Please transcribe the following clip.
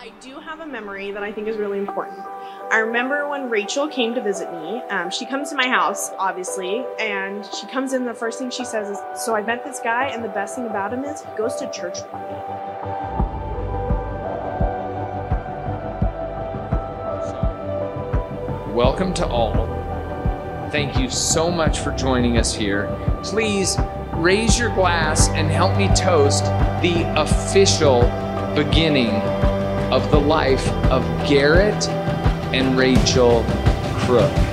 I do have a memory that I think is really important. I remember when Rachel came to visit me. She comes to my house, obviously, and she comes in, the first thing she says is, so I met this guy, and the best thing about him is he goes to church with me. Welcome to all. Thank you so much for joining us here. Please raise your glass and help me toast the official beginning of the life of Garrett and Rachel Crooks.